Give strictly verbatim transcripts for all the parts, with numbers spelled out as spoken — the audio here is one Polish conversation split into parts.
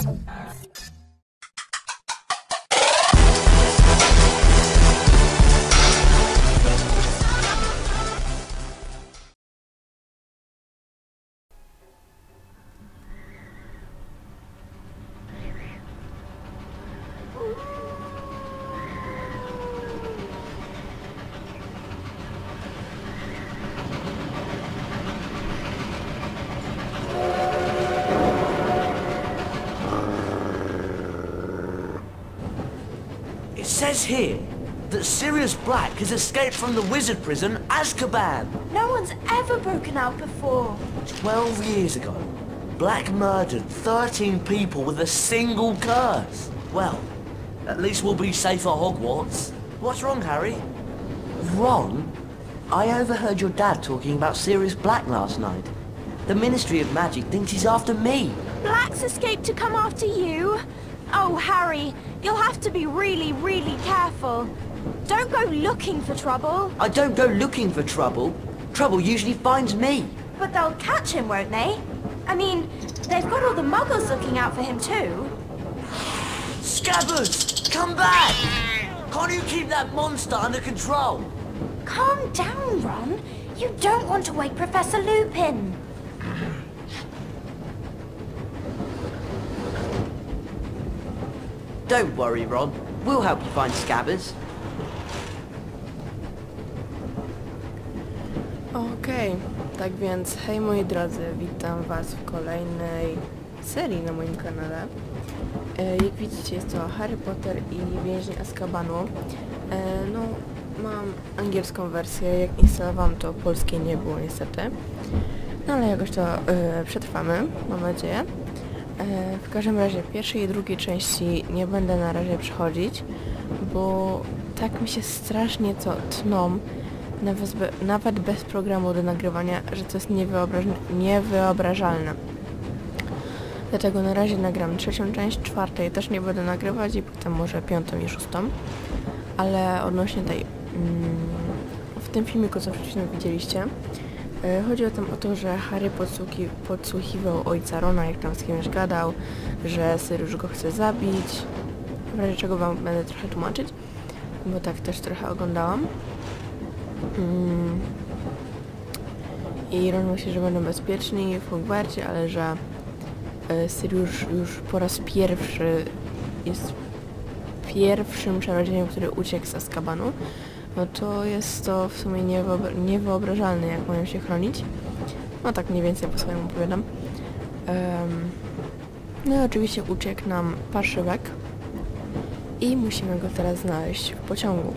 It says here that Sirius Black has escaped from the wizard prison Azkaban. No one's ever broken out before. Twelve years ago, Black murdered thirteen people with a single curse. Well, at least we'll be safe at Hogwarts. What's wrong, Harry? Ron? I overheard your dad talking about Sirius Black last night. The Ministry of Magic thinks he's after me. Black's escaped to come after you? Oh, Harry, you'll have to be really, really careful. Don't go looking for trouble. I don't go looking for trouble. Trouble usually finds me. But they'll catch him, won't they? I mean, they've got all the muggles looking out for him too. Scabbers, come back! Can't you keep that monster under control? Calm down, Ron. You don't want to wake Professor Lupin. Don't worry, Ron. We'll help you find Scabbers. Okej, tak więc hej moi drodzy, witam was w kolejnej serii na moim kanale. E, jak widzicie, jest to Harry Potter i Więzień Azkabanu. E, no, mam angielską wersję, jak instalowałam to polskiej nie było niestety. No ale jakoś to e, przetrwamy, mam nadzieję. E, w każdym razie pierwszej i drugiej części nie będę na razie przechodzić, bo tak mi się strasznie to tną, nawet, be, nawet bez programu do nagrywania, że to jest niewyobraż, niewyobrażalne. Dlatego na razie nagram trzecią część, czwartej też nie będę nagrywać i potem może piątą i szóstą. Ale odnośnie tej, mm, w tym filmiku, co wcześniej widzieliście, yy, chodzi o, tym, o to, że Harry podsłuchi, podsłuchiwał ojca Rona, jak tam z kimś gadał, że Sirius go chce zabić. W razie czego wam będę trochę tłumaczyć, bo tak też trochę oglądałam. Mm. I Ron myśli, że będą bezpieczni w Hogwarcie, ale że Sirius już po raz pierwszy jest pierwszym czarodziejem, który uciekł z Azkabanu, no to jest to w sumie niewyobra niewyobrażalne, jak mają się chronić. No tak mniej więcej po swojemu opowiadam. Um, no i oczywiście uciekł nam parszywek i musimy go teraz znaleźć w pociągu.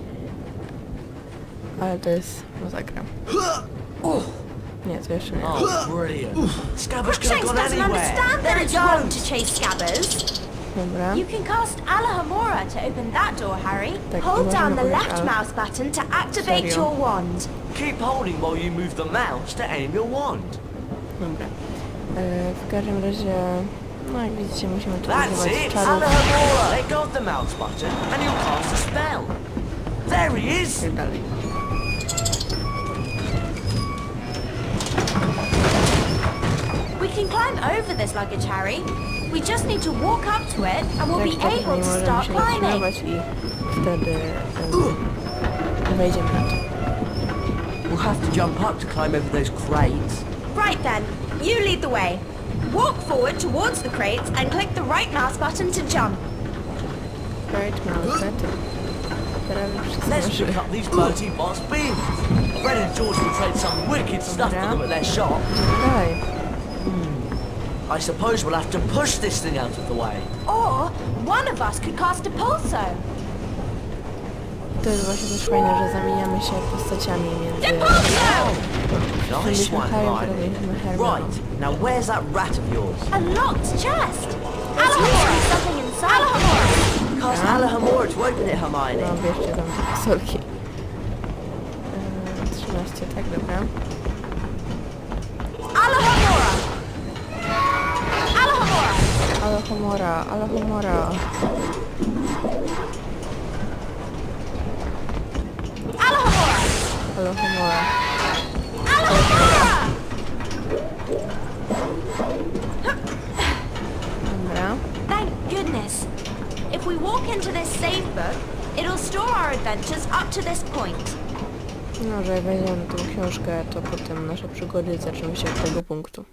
Ale to jest masakra. Nie, to jeszcze nie. Oh, brilliant. Scabbers could have Crookshanks gone doesn't anywhere. understand that it's wrong to chase Scabbers. Dobra. You can cast Alohomora to open that door, Harry. Tak, Hold i down możemy the użyć left Al- mouse button to activate Serio? your wand. Keep holding while you move the mouse to aim your wand. Dobra. E, w każdym razie, no jak widzicie, musimy tu That's używać it! czarów. Alohomora! Let go of the mouse button and you'll cast a spell. There he is! I tak dalej. We can climb over this luggage, Harry. We just need to walk up to it and we'll be Tak, tak, able nie to możemy start się climbing. zatrzymywać i wtedy um, wejdziemy na to. We'll have to jump up to climb over those crates. Right then, you lead the way. Walk forward towards the crates and click the right mouse button to jump. Right, mouse button. Teraz Let's wszyscy pick up these Bertie Bott's bins. Fred and George will trade some wicked stuff for them at their shop. dalej. I suppose we'll have to push this thing out of the way. Or one of us could cast a pulso. To jest właśnie też fajne, że zamieniamy się postaciami między... Pulso! Nice one, Harrym, teraz Hermione. mieliśmy Hermioną. Right, now where's that rat of yours? A locked chest. There's usually something inside. Alohomora! Cast Alohomora to open it, Hermione. No, bierzcie tam te fasolki. Eee, trzynaście, tak, dobra. Alohomora! Alohomora! Alohomora, Alohomora. Alohomora! Alohomora. Alohomora! Dobra. walk into this save book, it'll store our adventures up to this point. No, że jak weźmiemy tą książkę, to potem nasze przygody zaczną się od tego punktu.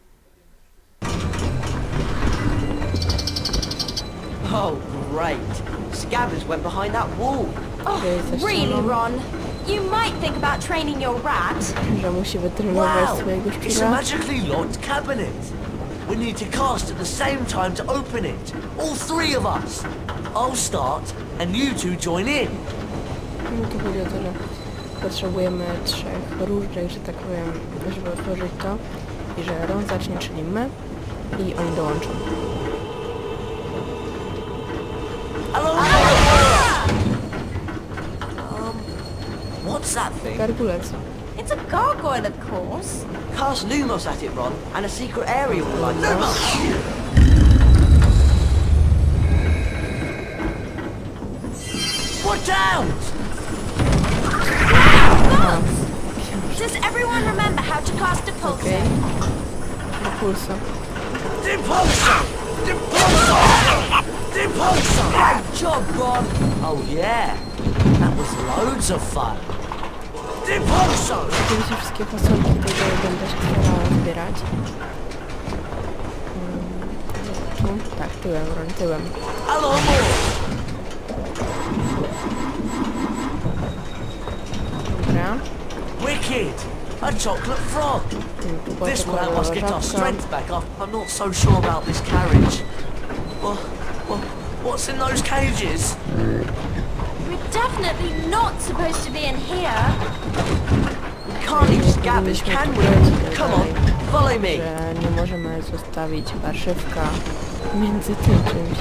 Oh, great. Scabbers went behind that wall. Oh, really, Ron? You might think about training your rat. Że musi wytrenować Wow, swojego it's a szczura. magically locked cabinet. We need to cast at the same time to open it. All three of us. I'll start and you two join in. No to chodzi o to, że potrzebujemy trzech różdżek, że tak powiem, żeby otworzyć to. I że Ron zacznie, czyli my. I oni dołączą. Hello. Um, what's that thing? Gargulec. It's a gargoyle, of course. Cast Lumos at it, Ron, and a secret area will light up. Watch out! Does everyone remember how to cast a pulse? Okej. Do pulsu. Depulso! Depulso! Depulso! Great job, Ron! Oh yeah, that was loads of fun. Depulso! Oczywiście wszystkie fasolki tego będę się starała zbierać. Hmm. Tu? Tak, tyłem, Ron, tyłem. Hello, more! Dobra. Wicked! A chocolate frog! Tu była This will help us get our żabka. strength back up. I'm not so sure about this carriage. Well, well, what's in those cages? We're definitely not supposed to be in here. We can't leave Scabbers, can we? Come on, follow me. Że nie możemy zostawić warszywka między tym czymś.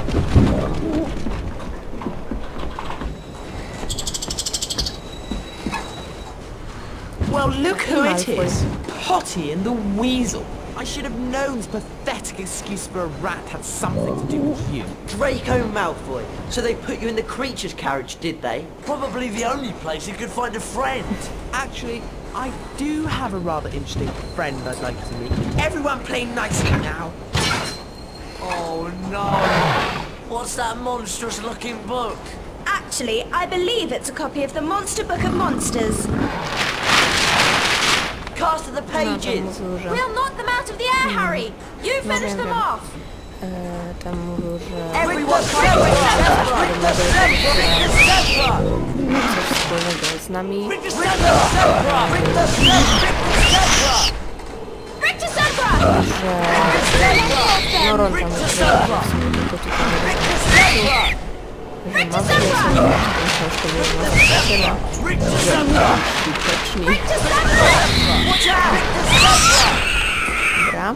Well, look who it Malfoy. is. Potty and the Weasel. I should have known this pathetic excuse for a rat had something to do with you. Draco Malfoy. So they put you in the creature's carriage, did they? Probably the only place he could find a friend. Actually, I do have a rather interesting friend I'd like to meet. Everyone play nicely now. Oh no! What's that monstrous looking book? Actually, I believe it's a copy of the Monster Book of Monsters. Cast to the No to pages. mówił, że... We'll knock them out of the air, Harry. You No finish wiem, them wiem. off. E, tam mówił, że... Everyone celebrate! Rick the Zebra! Rick the Zebra! ma coś wspólnego z nami. Rick the Rick Zebra! the Zebra! Rick the Zebra! Rick to Zebra! Że... No Ron tam Rick the jest Zebra! w sumie tylko tutaj Rick the Zebra! że mamy sobie tą książkę wygląda tyle Rick the Zebra! skuteczni. Rick to Zebra! Watch out! Rick the Zebra! Dobra.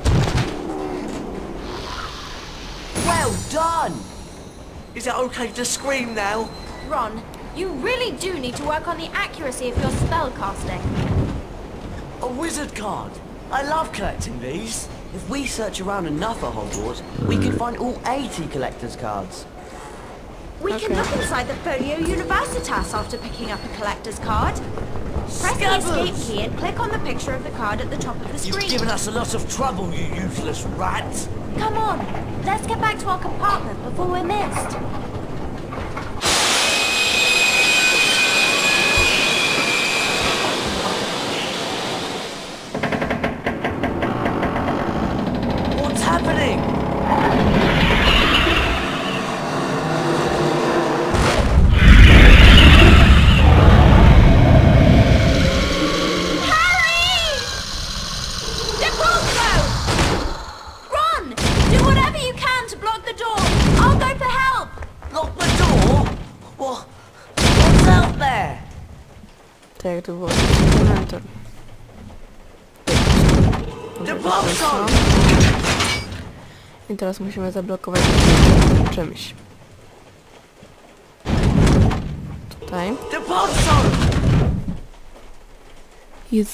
Well done! Is it okay to scream now? Ron, you really do need to work on the accuracy of your spell casting. A wizard card! I love collecting these. If we search around enough at Hogwarts, we can find all eighty collector's cards. We can Okay. look inside the Folio Universitas after picking up a collector's card. Press the Scabbers! escape key and click on the picture of the card at the top of the You've screen. given us a lot of trouble, you useless rat! Come on, let's get back to our compartment before we're missed. What's happening? Depulso! Ron! Do whatever you can to block the door. I'll go for help. Lock the door? What? What's out there? Tak jak to było z mentor. Depulso! I teraz musimy zablokować czymś. Tutaj. Depulso! Jest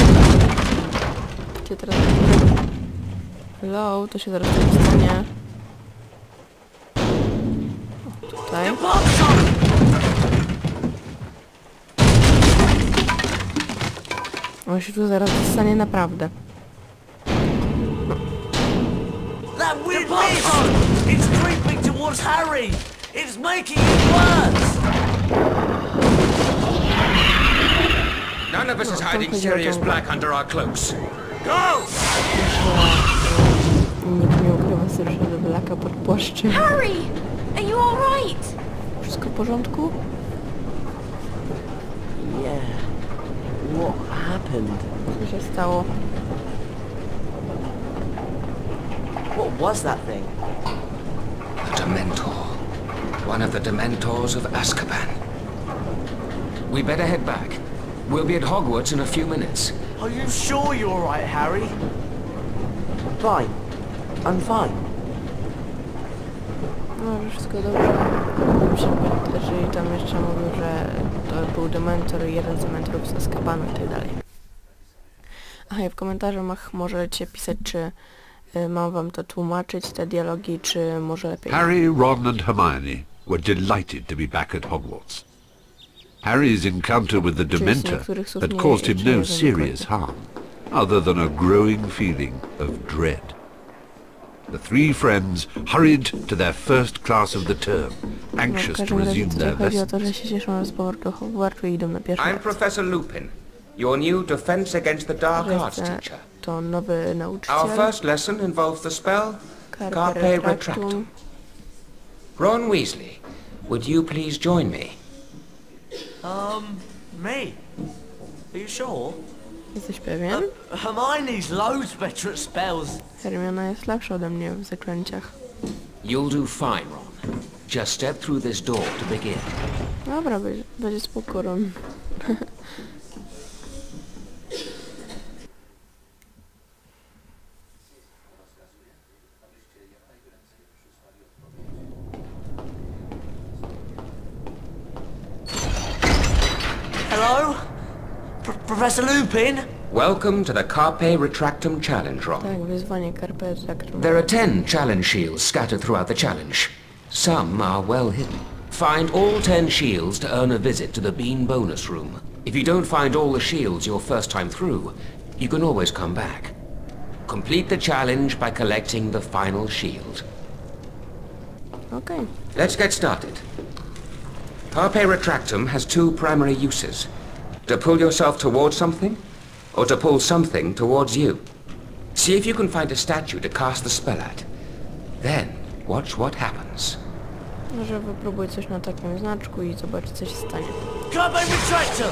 gdzie teraz hello, to się zaraz nie stanie. O, tutaj. Depulso! On się tu zaraz stanie naprawdę. That weird mist! It's creeping towards Harry! It's making it worse! None of us is hiding Sirius Black under our cloaks. Go! Nikt nie ukrywa Siriusa Blacka pod płaszczem. Harry! Are you alright? Wszystko w porządku? Yeah. What happened? Co się stało? What was that thing? A Dementor. One of the Dementors of Azkaban. We better head back. We'll be at Hogwarts in a few minutes. Are you sure you're alright, Harry? Fine. I'm fine. No, że wszystko dobrze. Myślę, że tam jeszcze mówił, że to był Dementor i jeden z Dementorów z Azkabanu i tak dalej. Aha, i w komentarzach możecie pisać, czy y, mam wam to tłumaczyć, te dialogi, czy może lepiej... Harry, Ron and Hermione were delighted to be back at Hogwarts. Harry's encounter with the Dementor had caused him no serious harm, other than a growing feeling of dread. The three friends hurried to their first class of the term, anxious to resume their lessons. I'm Professor Lupin, your new Defense Against the Dark Arts teacher. To nowy nauczyciel. Our first lesson involves the spell Carpe Retractum. Ron Weasley, would you please join me? Um, me? Are you sure? Jesteś pewien? Uh, Hermione's loads better at spells. Hermiona jest lepsza ode mnie w zaklęciach. You'll do fine, Ron. Just step through this door to begin. Dobra, będzie, będzie spoko, Ron. Hello? P Professor Lupin? Welcome to the Carpe Retractum Challenge, Ron. Tak, wyzwanie Carpe Retractum. There are ten challenge shields scattered throughout the challenge. Some are well hidden. Find all ten shields to earn a visit to the Bean bonus room. If you don't find all the shields your first time through, you can always come back. Complete the challenge by collecting the final shield. Okay. Let's get started. Carpe Retractum has two primary uses. To pull yourself towards something, or to pull something towards you. See if you can find a statue to cast the spell at. Then, watch what happens. Może wypróbuj coś na takim znaczku i zobacz, co się stanie. Carpe Retractor!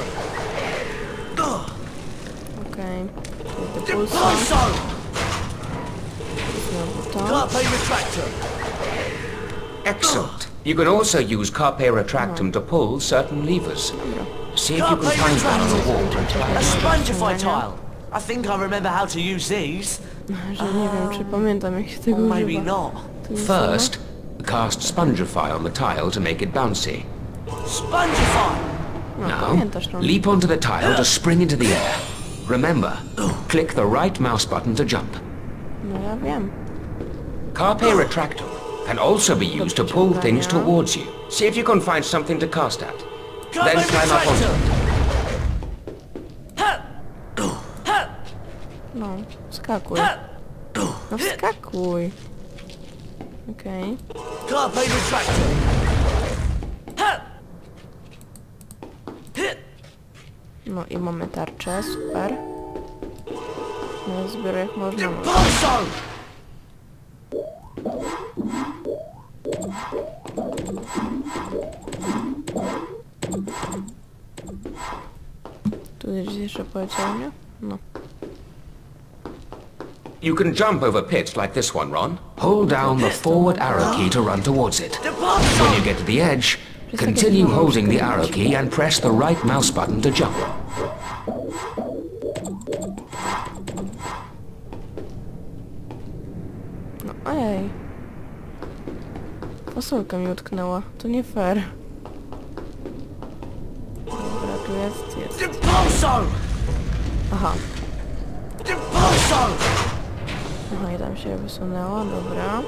Okej. Okay. Pulsa. Pulso! Znowu to. Carpe Retractor! Excellent. You can also use Carpe Retractum to pull certain levers. See if you can find one on the wall. A Spongify tile! I think I remember how to use these. Że nie wiem, czy pamiętam, jak się tego Or maybe używa. not. First, cast Spongify on the tile to make it bouncy. Spongify! No, Now, pamiętasz, Ron. leap onto the tile to spring into the air. Remember, click the right mouse button to jump. No ja wiem. Carpe Retractum can also be used to pull things towards you. See if you can find something to cast at. Carpe Then climb up onto Retractor! it. No, skakuj. No wskakuj. Okej. Carpe Retractor! No i mamy tarczę, super. No zbiorę jak można. No. Pulso! Tu jest jeszcze poleciał, nie? No. You can jump over pits like this one, Ron. Hold down the forward arrow key to run towards it. When you get to the edge, continue holding the arrow key and press the right mouse button to jump. No ej. Fasolka mi utknęła. To nie fair. Dobra, tu jest, jest. Pulso! Aha. Pulso! Aha, i tam się wysunęło, dobra.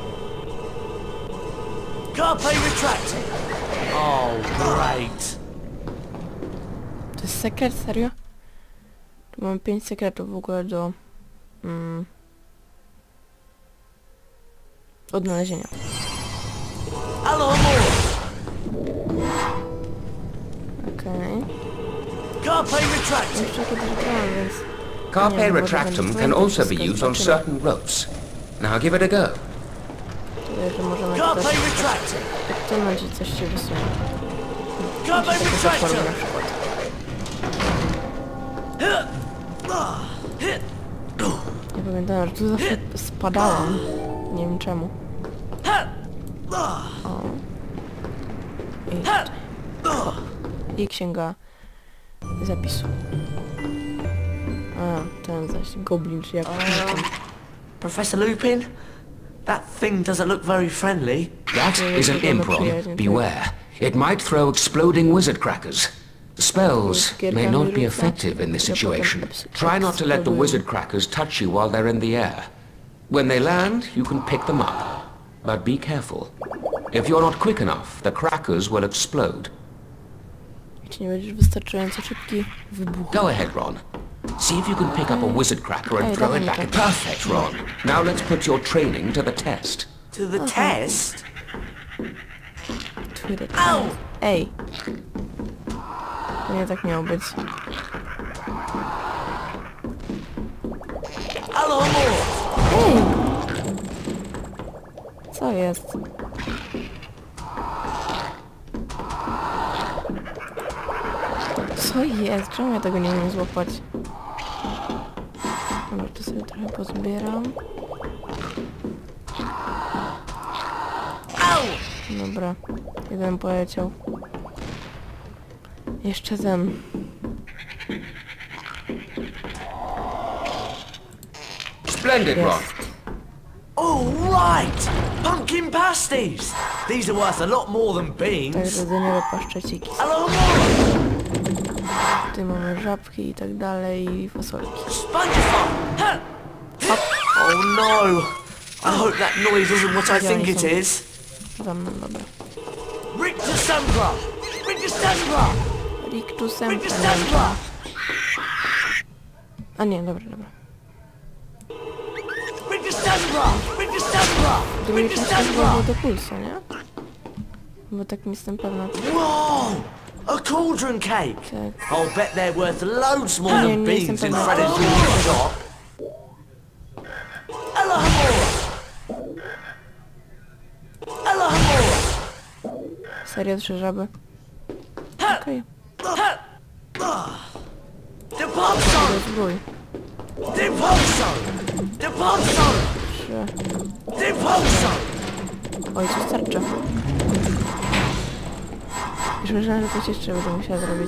Carpe Retractor! Oh, great! To jest sekret, serio? Tu mam pięć sekretów w ogóle do... Mm, odnalezienia. Alan Moore! Okej. Carpe retractor. Jeszcze kiedyś grałem, więc... Carpe Nie, może retractum będę can also be wszystko used on zobaczymy. certain ropes. Now give it a go. Czuję, że możemy Carpe teraz retractor. odciągnąć i coś się wysunie. Carpe Takie platformy retractor. na przykład. Ja pamiętam, że tu zawsze spadałam. Nie wiem czemu. O. I jeszcze. Hop. I księga zapisu. A, ten zaś goblin, czy jak tam. Professor Lupin? That thing doesn't look very friendly. That is an Impron. Beware. It might throw exploding wizard crackers. Spells may not be effective in this situation. Try not to let the wizard crackers touch you while they're in the air. When they land, you can pick them up. But be careful. If you're not quick enough, the crackers will explode. Jeśli nie będziesz wystarczająco szybki, wybuch. Go ahead, Ron. See if you can pick up a wizard cracker and throw it back. Perfect, Ron. Now let's put your training to the test. To the test? Twitter. Ow! Ej! To nie tak miało być. Hello, more! Ej! Co jest? Co jest? Czemu ja tego nie umiem złapać? Dobra, to sobie trochę pozbieram. Ow! Dobra, jeden poleciał. Jeszcze ten. Splendid, Ron. Jest. Oh, right! Pumpkin pasties! These are worth a lot more than Tak, beans. rodziniowe paszczeciki. Hello, more! Tutaj mamy żabki i tak dalej, i fasolki. Spongify! Huh. Oh no! I hope that noise isn't what I think it is. Za mną, dobra. Rictus Sembra! Rictus Sembra! Rictus Rictus Sembra. Sembra! A nie, dobra, dobra. Rictus Sembra! Rictus Sembra! Drugi Rictus czas Sembra! było do pulsu, nie? Bo tak mi jestem pewna. Whoa! A cauldron cake! Tak. I'll bet they're worth loads more Nie, than nie jestem beans in pewna. Freddy's junior shop. Ella Hamora! Ella Hamora! Serio, trzy żaby. Okej. The Popso! Rozwój. The Popso! The Popso! Trzy. The Popso! Oj, co starcza. Już myślałam, że coś jeszcze będę musiała zrobić.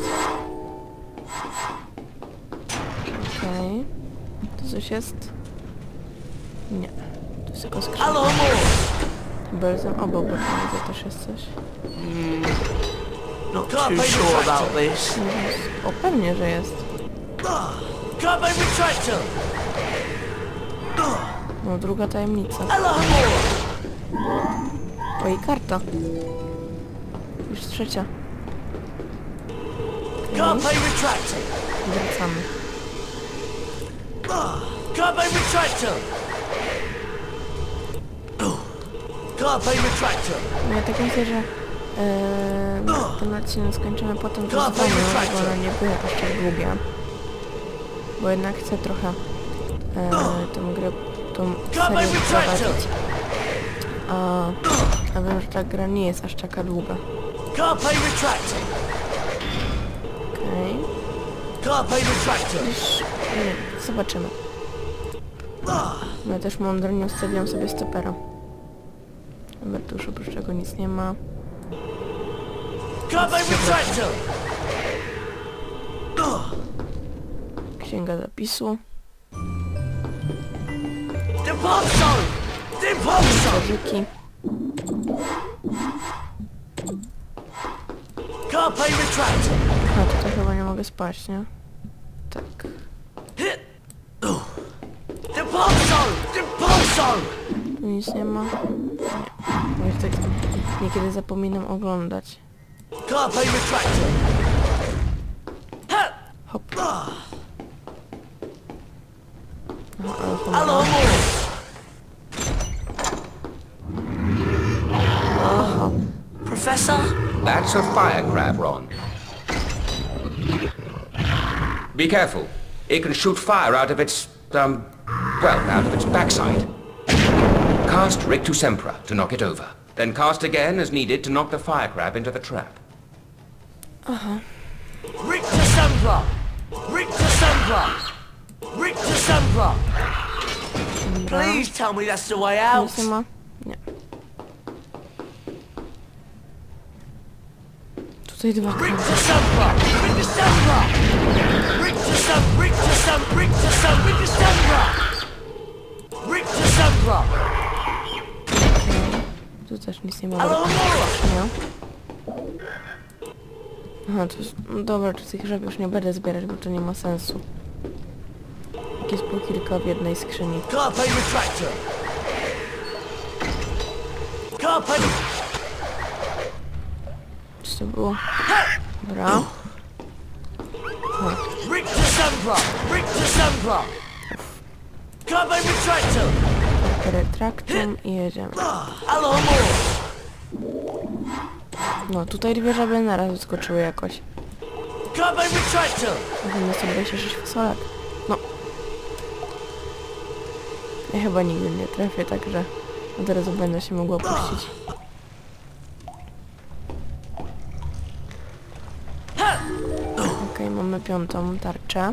Okej. Tu coś jest? Nie. Tu jest tylko skrzynka. Ella Hamora! Belzem obok, bo tam widzę też jest coś. Not too sure about this. O, pewnie, że jest. Carpe Retractor! No, druga tajemnica. Ella Hamora! Oj, karta. Już trzecia. Carpe Retractor! Wracamy. Carpe Retractor! Carpe Retractor! No ja tak myślę, że e, ten odcinek skończymy po tym wyzwaniu, żeby one nie były aż tak długie. Bo jednak chcę trochę e, tą grę, tą serię prowadzić. A, a wiem, że ta gra nie jest aż taka długa. Carpe Retractor! Okej. Carpe Retractor! Już, nie, zobaczymy. No ja też mądro nie ustawiłam sobie stopera. Dobra, tu już oprócz tego nic nie ma. Carpe Retractor! Księga zapisu. The Popso! The Popso! Korzyki. Carpe Retractor! A tutaj chyba nie mogę spać, nie? Tak. The Popso! The Popso! Tu nic nie ma. Nie. Bo już tak niekiedy zapominam oglądać. Carpe Retractor! Hop. Aha, ale chyba... Hello, more! Aha. Professor? That's a fire crab, Ron. Be careful. It can shoot fire out of its, um, well, out of its backside. Cast Rictus Sempra to knock it over. Then cast again as needed to knock the fire crab into the trap. Aha. Rictus Sempra! Rictus Sempra! Rictus Sempra! Please tell me that's the way out. Nic nie ma? Nie. Tutaj dwa kraby. Rictus Sempra! Rictus Sempra! Rictus Sempra! Rictus Sempra! Rictus Sempra! Rictus Sempra! Rictus Sempra! Tu też nic nie ma. Alohomora! Nie. Aha, to jest... No dobra, czy tych rzep już nie będę zbierać, bo to nie ma sensu. Jak jest po kilka w jednej skrzyni. Carpe Retractor! Carpe... Co to było? Dobra. Rictus Sempra! Rictus Sempra! Carpe Retractor! Retraktum i jedziemy. Alohomora! No, tutaj dwie żaby naraz wyskoczyły jakoś. Carpe Retractor! Możemy sobie się sześć fasolek. No. Ja chyba nigdy nie trafię, także od razu będę się mogła puścić. Okej, okay, mamy piątą tarczę.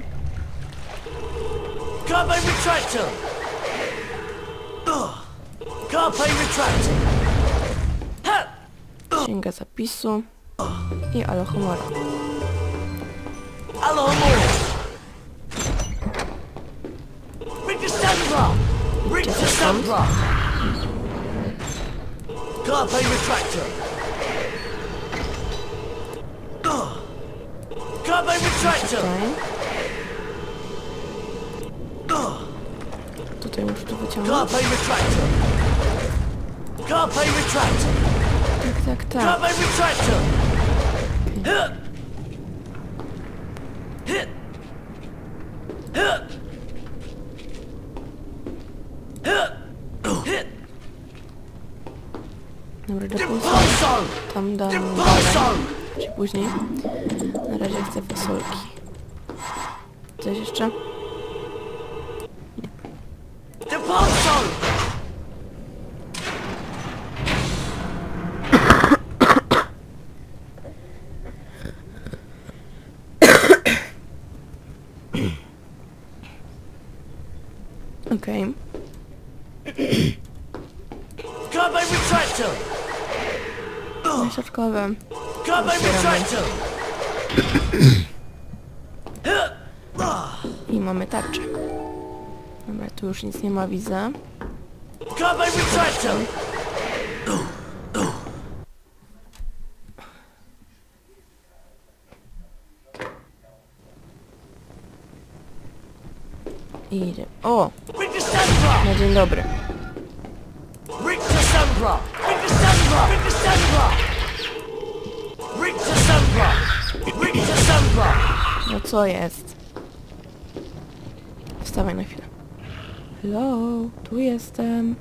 Carpe Retractor! Carpe Retractor! Księga zapisu i Alohomora. Alohomora! Rictus Sempra! Rictus Sempra! Carpe Retractor! Carpe Retractor! Tutaj. Tutaj muszę to wyciągnąć. Carpe Retractor! Carpe Retractor! Tak, tak, tak. Carpe Retractor! Dobra, do pół tam dam dalej, czy później. Na razie chcę fasolki. Coś jeszcze? Okej. Carpe Retractor! Środkowe. Carpe Retractor! I mamy tarczę. Dobra, tu już nic nie ma, widzę. Carpe Retractor! I idzie. O! Rictus Sempra! Na dzień dobry. Rictus Sempra! Rictus Sempra! Rictus Sempra! Rictus Sempra! Rictus Sempra! No co jest? Wstawaj na chwilę. Hello, tu jestem.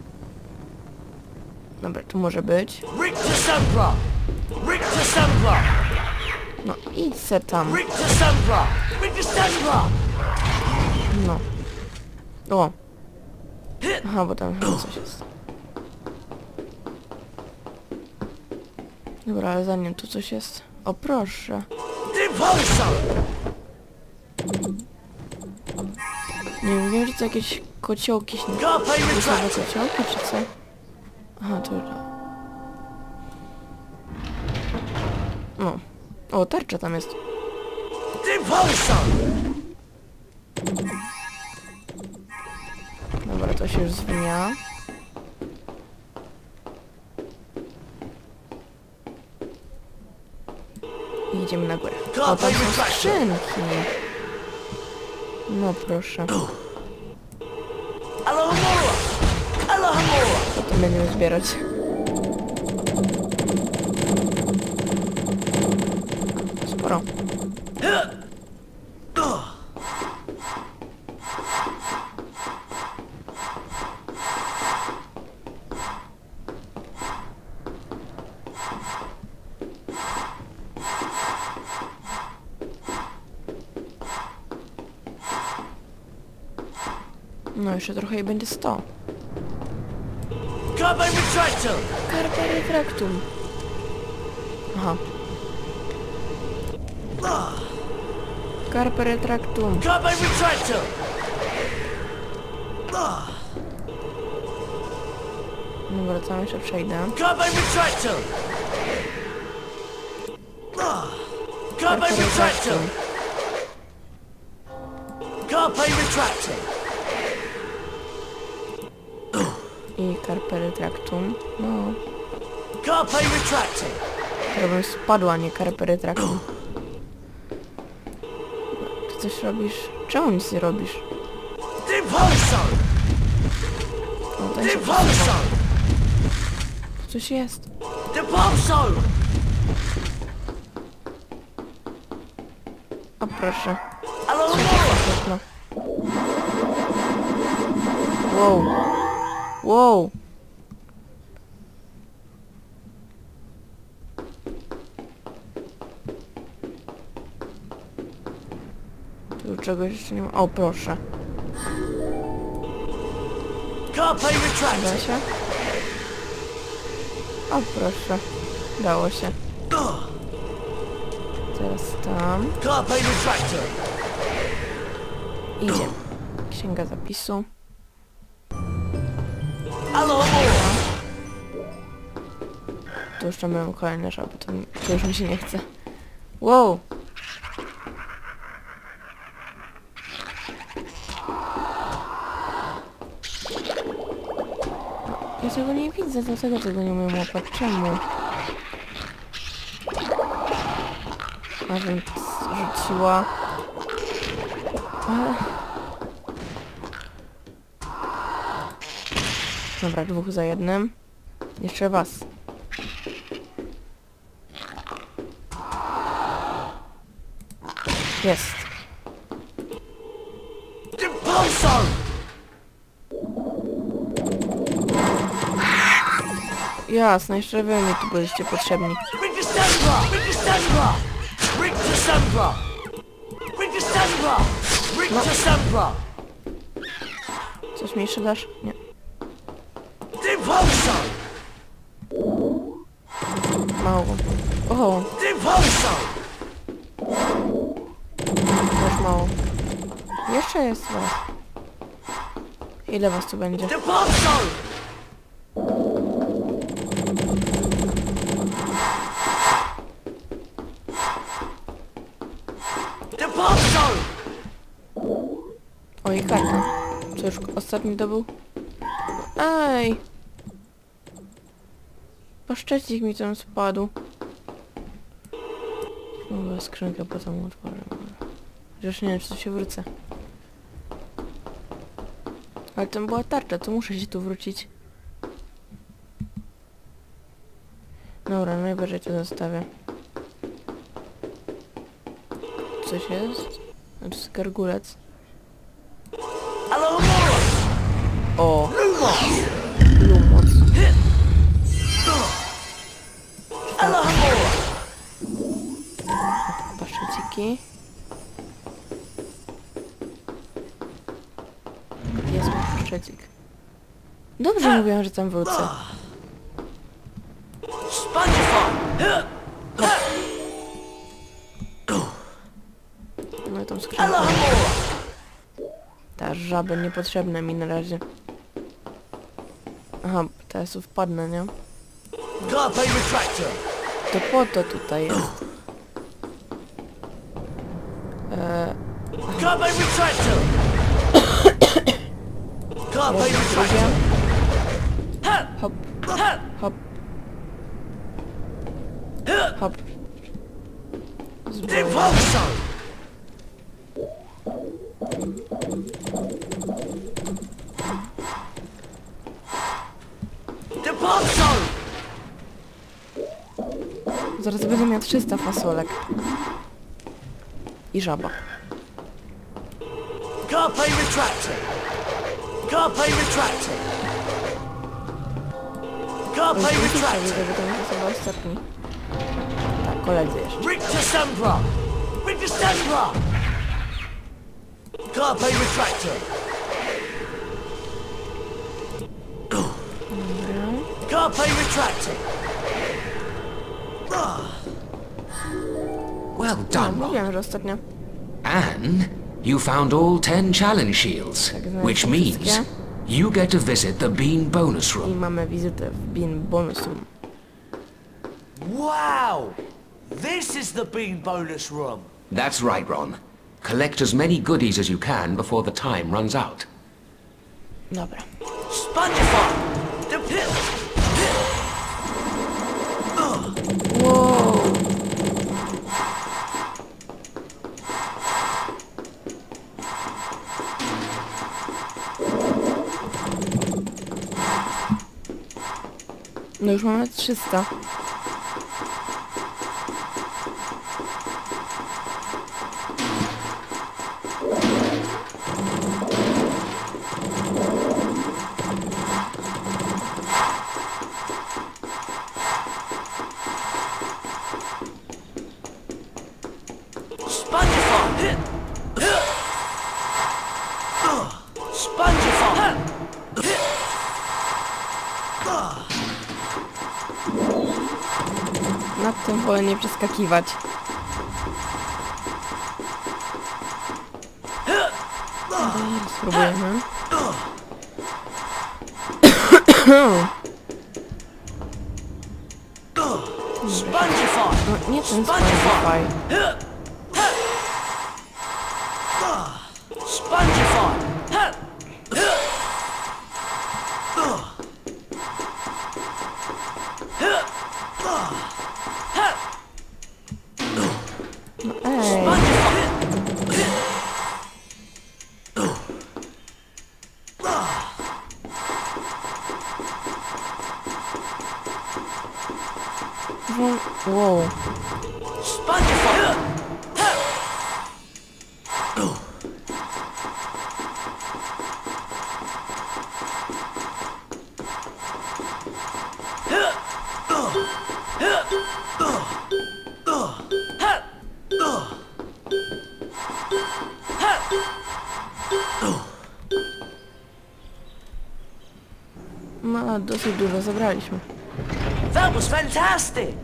Dobra, tu może być. Rictus Sempra! Rictus Sempra! No idź se tam. Rictus Sempra! Rictus Sempra! No. O. Aha, bo tam chyba coś jest. Dobra, ale zanim tu coś jest... O, proszę. Impulsor! Nie wiem, wiem, że to jakieś kociołki śnieżne. Carpe Retractor! Kociołki, czy co? Aha, to... No. O, tarcza tam jest. Impulsor! Dobra, to się już zwija. I idziemy na górę. O, tam są skrzynki. No proszę. Alohomora! Alohomora! Potem będziemy zbierać. Sporo. No jeszcze trochę i będzie sto. Carpe retractor! Carpe retractum. Aha. Carpe retractum. Carpe retractor! Dobra, co jeszcze przejdę. Carpe retractor! Carpe retractor! Carpe retractor! I carpe retractum. No. Carpe retractor! Żebym spadła, nie carpe retractum. Ty coś robisz? Czemu nic nie robisz? Impulso! O, ten się Impulso! posuwa. Coś jest. Impulso! O proszę. Allora! Świetno. Wow. Wow. Tu czegoś jeszcze nie ma. O proszę. Carpe Da retractor! się? O proszę. Dało się. Teraz tam. Carpe retractor! Idzie. Księga zapisu. Allora! Tu jeszcze mamy kolejne żaby. To, to już mi się nie chce. Wow. Ja tego nie widzę, dlatego tego nie umiem łapać. Czemu? A żebym rzuciła. Ale... Dobra, dwóch za jednym. Jeszcze was. Jest. Impulso! Jasne, jeszcze wy mi tu byliście potrzebni. Ring to Sandra! Ring to Sandra! Ring to Sandra! Ring to Sandra! Ring to Sandra! Coś mi jeszcze dasz? Nie. Impulso! Mało. O, Impulso! też mało. Jeszcze jest was. Ile was tu będzie? Impulso! Impulso! Oj, karta. Co już ostatni to był? Ej! Paszczecik mi tam spadł. Dobra, skrzynkę potem otworzę. Chociaż nie wiem, czy tu się wrócę. Ale tam była tarcza, to muszę się tu wrócić. Dobra, najwyżej to zostawię. Coś jest? A to jest gargulec. Allora! O! Lumos! Lumos. Allora! Paszczyciki. Jest mój paszczycik. Dobrze mówiłam, że tam wrócę. Spongify! No tą skrzynkę. Allora! Ta żaby niepotrzebne mi na razie. Aha, teraz tu wpadnę, nie? Carpe retractor! To po to tutaj jest. Eee, Carpe retractor! Carpe jedno, drugie. retractor! Hop, hop, hop. Zbroja. Impulso! Impulso! Zaraz będę miał trzysta fasolek. I żaba. Carpe retractor! Carpe retractor! Carpe retractor! Widzę, że to muszę sobie ostatni. Tak, koledzy jeszcze. Ring to Sandra! Ring to Sandra! Carpe retractor! Carpe retracting. Well No, done, Ron. mówiłem, że ostatnio. And you found all ten challenge shields, which means you get to visit the Bean bonus I room. mamy wizytę w Bean Bonus Room. Wow! This is the Bean bonus room. That's right, Ron. Collect as many goodies as you can before the time runs out. Dobra. Spongify! The pit! Wow. No już mamy trzysta. Spongify! Spongify! Nad tym wolę nie przeskakiwać. Dobra, spróbujemy. Spongify! No nie ten Spotify. Spongify! No ej. Wą- Wow. Spongify! No, dosyć dużo zabraliśmy. That was fantastic!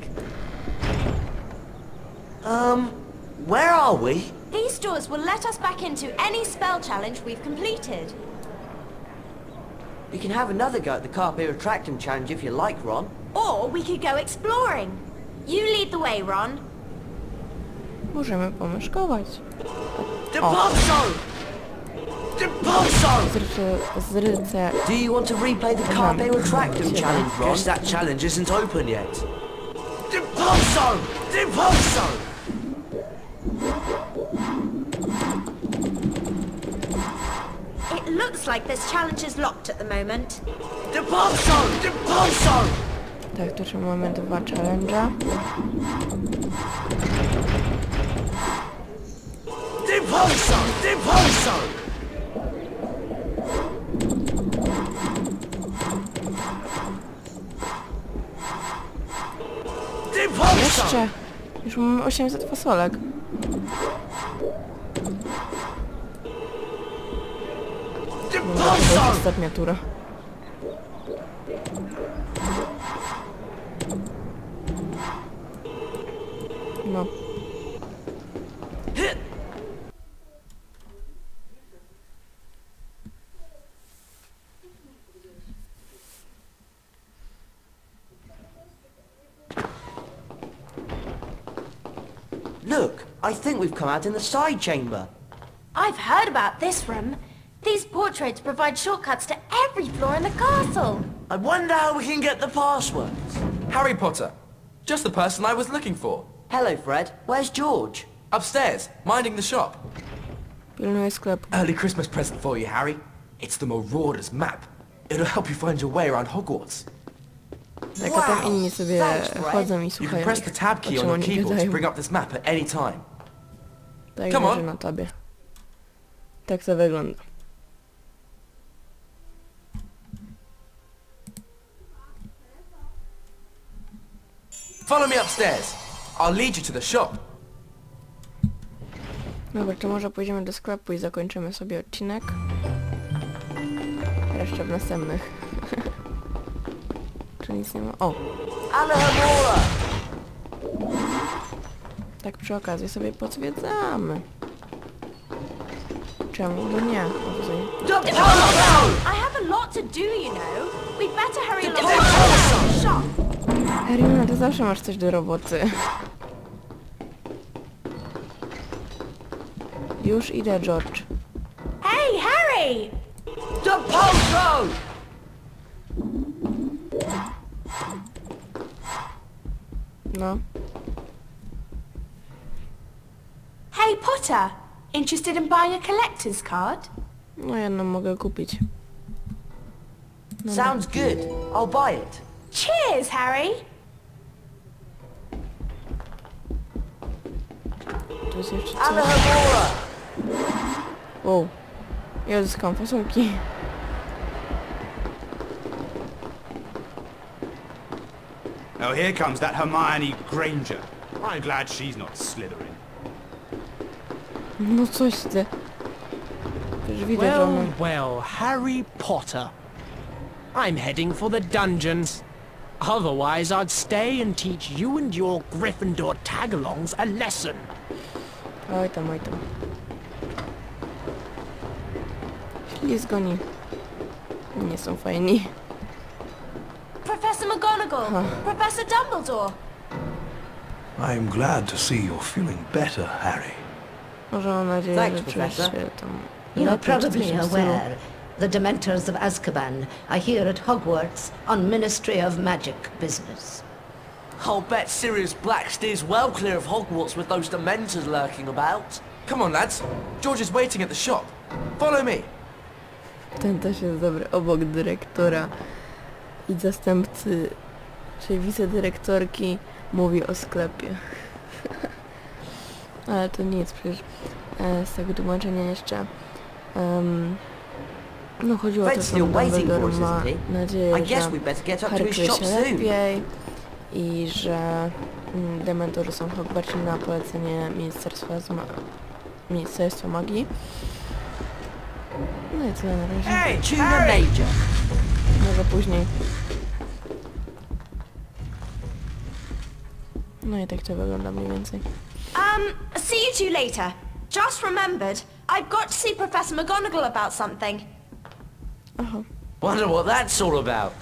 Um, where are we? These doors will let us back into any spell challenge we've completed. You can have another go at the Carpe Retractum challenge if you like, Ron. Or we could go exploring. You lead the way, Ron. Możemy pomieszkować. Depulso! Depulso! Zryce... Zryce... Do you want to replay the Carpe Retractum challenge, Ron? Guess that challenge isn't open yet. Depulso! Depulso! It looks like this challenge is locked at the moment. Depulso! Depulso! Tak, tu jeszcze mamy dwa challenge'a. Depulso! Depulso! Depulso! Jeszcze! Już mamy osiemset fasolek. Dobra, to jest Depulso! ostatnia tura. No. Look, I think we've come out in the side chamber. I've heard about this room. These portraits provide shortcuts to every floor in the castle. I wonder how we can get the passwords. Harry Potter. Just the person I was looking for. Hello, Fred. Where's George? Upstairs, minding the shop. Pilnuję sklepu. Early Christmas present for you, Harry. It's the Marauders map. It'll help you find your way around Hogwarts. Tak, a tam inni sobie Thanks, Fred. chodzą i You can słuchają press ich, the tab o key czym on your oni keyboard to gadają. bring up this map at any time. Tak, Come on. leży na tabie. Tak to wygląda. Follow me upstairs. I'll lead you to the shop. Dobra, to może pójdziemy do sklepu i zakończymy sobie odcinek. Jeszcze w następnych jeszcze nic nie ma. O! Alohomora! Tak przy okazji sobie pozwiedzamy. Czemu? No nie. O, tutaj. I have a lot to do, you know. We'd better hurry along to the shop. Hermiona, ty zawsze masz coś do roboty. Już idę, George. Hey, Harry! The Poltro! No. Hey, Potter. Interested in buying a collector's card? No jedną mogę kupić. Sounds good. I'll buy it. Cheers, Harry! Tu jest jeszcze coś. Alohomora! Wow. Ja zyskam fasunki. Oh, here comes that Hermione Granger. I'm glad she's not Slytherin. No coś ty. Już widać, że Well, ona... well, Harry Potter. I'm heading for the dungeons. Otherwise, I'd stay and teach you and your Gryffindor tagalongs a lesson. Oj tam, oj tam. Ślizgoni. Nie są fajni. Professor McGonagall! Professor Dumbledore! I'm glad to see you're feeling better, Harry. Może mam nadzieję, Thanks, że czujesz się Professor. tam... You're lepiej, czy coś probably w tym stylu. aware the Dementors of Azkaban are here at Hogwarts on Ministry of Magic business. I'll bet Sirius Black steers well clear of Hogwarts with those Dementors lurking about. Come on, lads. George is waiting at the shop. Follow me. Ten też jest dobry. Obok dyrektora i zastępcy, czyli wicedyrektorki, mówi o sklepie. Ale to nic, przecież e, z tego tłumaczenia jeszcze... Um, no chodziło o to, Fred's że still waiting Dumbledore for us, ma isn't he? nadzieję, I guess że we better get up to Harry his czuje shop się soon. lepiej i że mm, Dementorzy są w Hogwarcie na polecenie Ministerstwa, z ma Ministerstwa Magii. No i tyle na razie. Hey, tuna major! Może później. No i tak to wygląda mniej więcej. Um, see you two later. Just remembered, I've got to see Professor McGonagall about something. Aha. Wonder what that's all about.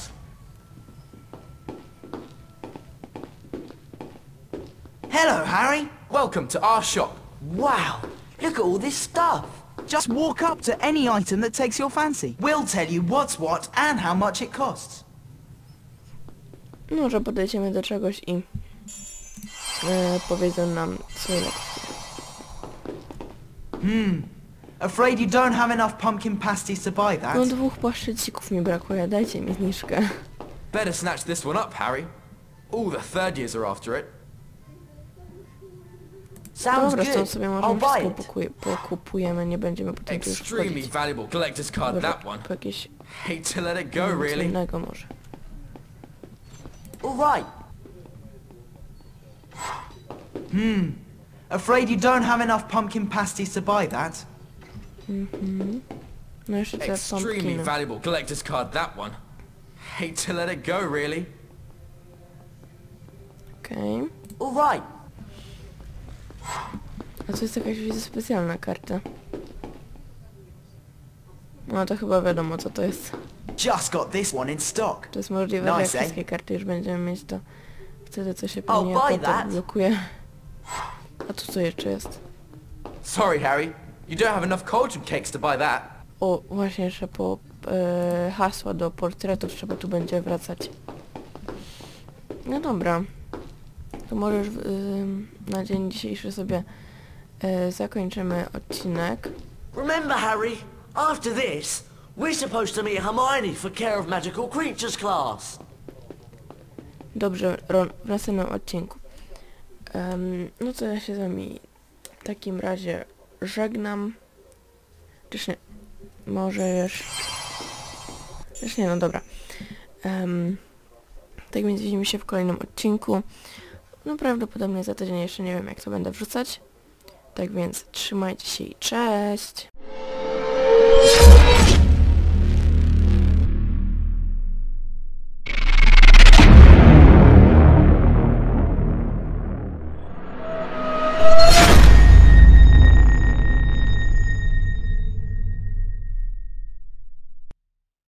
Hello, Harry. Welcome to our shop. Wow, look at all this stuff. Just walk up to any item that takes your fancy. We'll tell you what's what and how much it costs. Może podejdziemy do czegoś i e, powiedzą nam co jest. Hmm. Afraid you don't have enough pumpkin pasties to buy that? No dwóch płaszczycików mi brakuje, dajcie mi zniżkę. Better snatch this one up, Harry. All the third years are after it. Sounds Dobra, good. stąd sobie I'll może buy wszystko it. pokuje, pokupujemy, nie będziemy potem tu już Extremely wchodzić. valuable collector's card, Może that one. po jakieś Hate to let it go, co really. innego może. All right. Hmm. Afraid you don't have enough pumpkin pasties to buy that? Mhm. No jeszcze te Extremely pumpkiny. valuable collector's card, that one. Hate to let it go, really. Okej. All right. A to jest jakaś widzę specjalna karta. No to chyba wiadomo co to jest. Just got this one in stock. To jest możliwe, że jak Nice, eh? wszystkie karty już będziemy mieć, to wtedy co się Oh, pewnie buy potem that. blokuje. A tu co jeszcze jest? Sorry, Harry. You don't have enough cauldron cakes to buy that. O, właśnie jeszcze po e, hasła do portretów trzeba tu będzie wracać. No dobra. To może już y, na dzień dzisiejszy sobie y, zakończymy odcinek. Remember, Harry, after this, we're supposed to meet Hermione for Care of Magical Creatures class. Dobrze, Ron, w następnym odcinku. Um, no to ja się z wami w takim razie żegnam. Czyż nie? Może już... Czyż nie, no dobra. Um, tak więc widzimy się w kolejnym odcinku. No prawdopodobnie za tydzień jeszcze nie wiem jak to będę wrzucać. Tak więc trzymajcie się i cześć!